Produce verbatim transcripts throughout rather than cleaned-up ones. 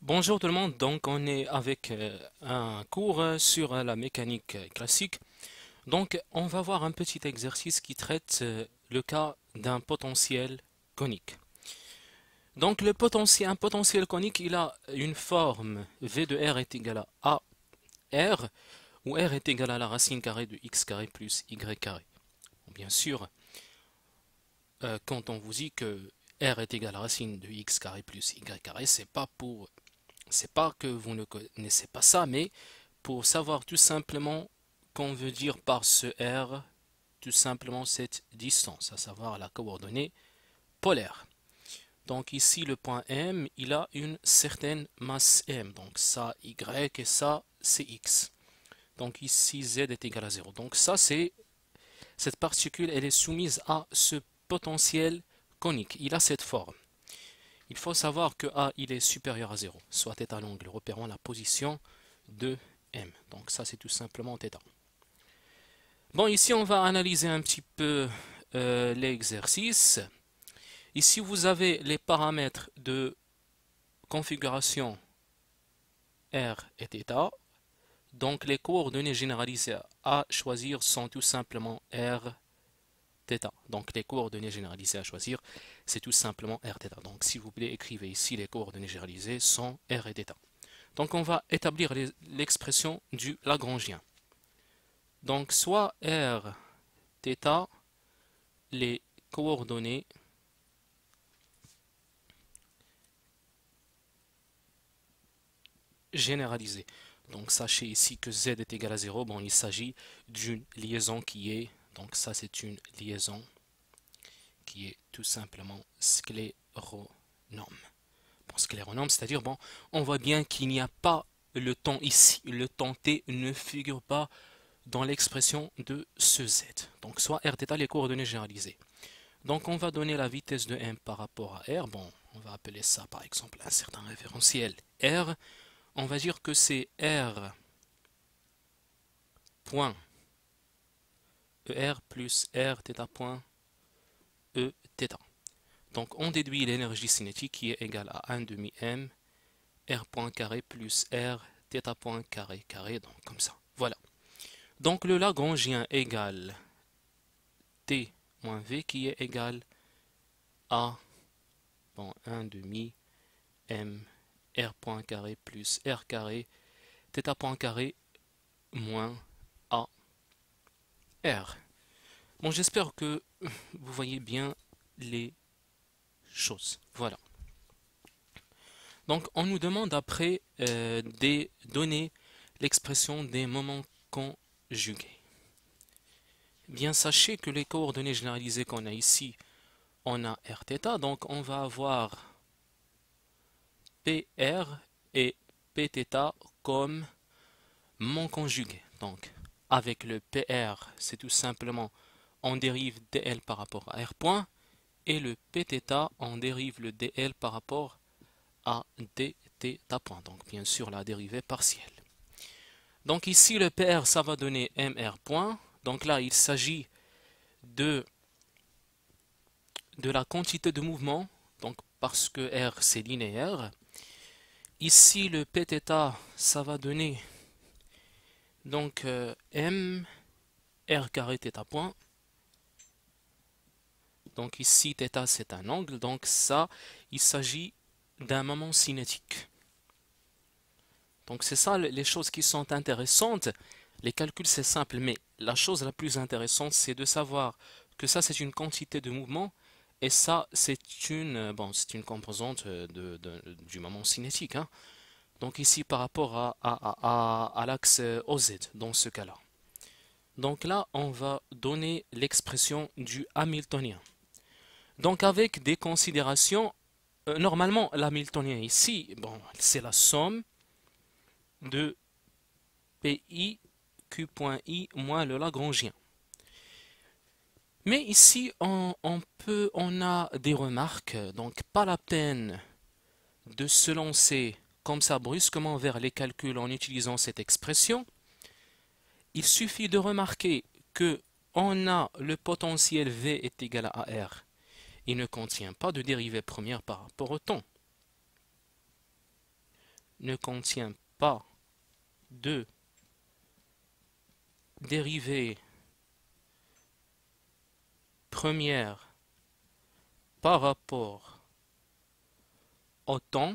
Bonjour tout le monde, donc on est avec euh, un cours euh, sur euh, la mécanique euh, classique. Donc on va voir un petit exercice qui traite euh, le cas d'un potentiel conique. Donc le potentiel, un potentiel conique, il a une forme V de R est égal à A R, où R est égal à la racine carrée de x carré plus y carré. Bien sûr, euh, quand on vous dit que R est égal à la racine de x carré plus y carré, c'est pas pour, c'est pas que vous ne connaissez pas ça, mais pour savoir tout simplement qu'on veut dire par ce R, tout simplement cette distance, à savoir la coordonnée polaire. Donc ici le point M, il a une certaine masse M, donc ça Y et ça c'est X. Donc ici Z est égal à zéro. Donc ça c'est, cette particule, elle est soumise à ce potentiel conique, il a cette forme. Il faut savoir que A il est supérieur à zéro, soit θ l'angle repérant la position de M. Donc ça c'est tout simplement θ. Bon, ici on va analyser un petit peu euh, l'exercice. Ici vous avez les paramètres de configuration R et θ. Donc les coordonnées généralisées à choisir sont tout simplement R, θ. Donc les coordonnées généralisées à choisir, c'est tout simplement R, θ. Donc s'il vous plaît, écrivez ici les coordonnées généralisées sont R et θ. Donc on va établir l'expression du Lagrangien. Donc soit R, θ, les coordonnées généralisées. Donc sachez ici que Z est égal à zéro. Bon, il s'agit d'une liaison qui est, donc ça c'est une liaison qui est tout simplement scléronome. Bon, scléronome, c'est-à-dire, bon, on voit bien qu'il n'y a pas le temps ici. Le temps T ne figure pas dans l'expression de ce Z. Donc soit Rθ, les coordonnées généralisées. Donc on va donner la vitesse de M par rapport à R. Bon, on va appeler ça par exemple un certain référentiel R. On va dire que c'est R point E R plus R θ point E θ. Donc on déduit l'énergie cinétique qui est égale à un demi M R point carré plus R θ point carré carré, donc comme ça. Voilà. Donc le Lagrangien égale T moins V qui est égal à bon, un demi M R point carré plus R carré θ point carré moins A R. Bon, j'espère que vous voyez bien les choses. Voilà. Donc, on nous demande après euh, de donner l'expression des moments conjugués. Bien, sachez que les coordonnées généralisées qu'on a ici, on a Rθ, donc on va avoir P R et Pθ comme moments conjugués. Donc, avec le P R, c'est tout simplement on dérive dl par rapport à R point, et le Pθ, on dérive le dl par rapport à dθ point. Donc, bien sûr, la dérivée partielle. Donc, ici, le P R, ça va donner mr point. Donc là, il s'agit de, de la quantité de mouvement, donc parce que R, c'est linéaire. Ici, le Pθ, ça va donner donc euh, m r carré θ point. Donc ici, θ, c'est un angle. Donc ça, il s'agit d'un moment cinétique. Donc c'est ça les choses qui sont intéressantes. Les calculs, c'est simple, mais la chose la plus intéressante, c'est de savoir que ça, c'est une quantité de mouvement, et ça, c'est une, bon, c'est une composante de, de, du moment cinétique. Hein. Donc ici, par rapport à, à, à, à l'axe O Z, dans ce cas-là. Donc là, on va donner l'expression du Hamiltonien. Donc avec des considérations, euh, normalement l'hamiltonien ici, bon, c'est la somme de Pi, Q.I moins le Lagrangien. Mais ici, on, on peut, on a des remarques, donc pas la peine de se lancer comme ça brusquement vers les calculs en utilisant cette expression. Il suffit de remarquer que on a le potentiel V est égal à R. Il ne contient pas de dérivée première par rapport au temps. ne contient pas de dérivée première par rapport au temps.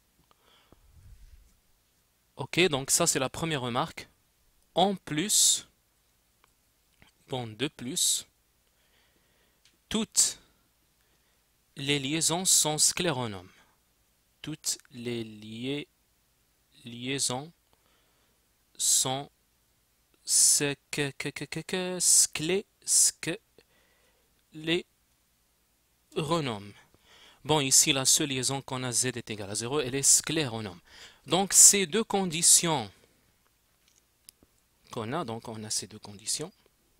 Ok, donc ça c'est la première remarque. En plus, bon, de plus, toutes les liaisons sont scléronomes. Toutes les liais- liaisons sont sclé, scléronomes. Bon, ici, la seule liaison qu'on a z est égale à zéro, elle est scléronome. Donc, ces deux conditions qu'on a, donc on a ces deux conditions,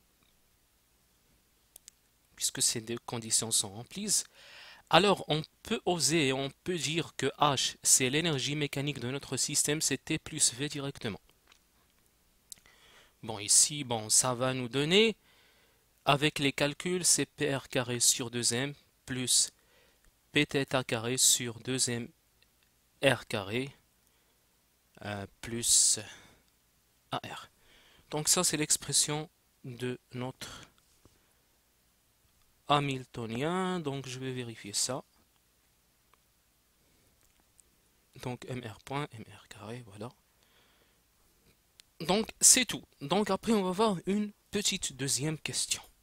puisque ces deux conditions sont remplies, alors on peut oser et on peut dire que H, c'est l'énergie mécanique de notre système, c'est T plus V directement. Bon, ici, bon, ça va nous donner, avec les calculs, c'est P R carré sur deux M plus P θ carré sur deux M R carré euh, plus A R. Donc ça, c'est l'expression de notre Hamiltonien. Donc je vais vérifier ça. Donc M R point, M R carré, voilà. Donc c'est tout. Donc après, on va voir une petite deuxième question.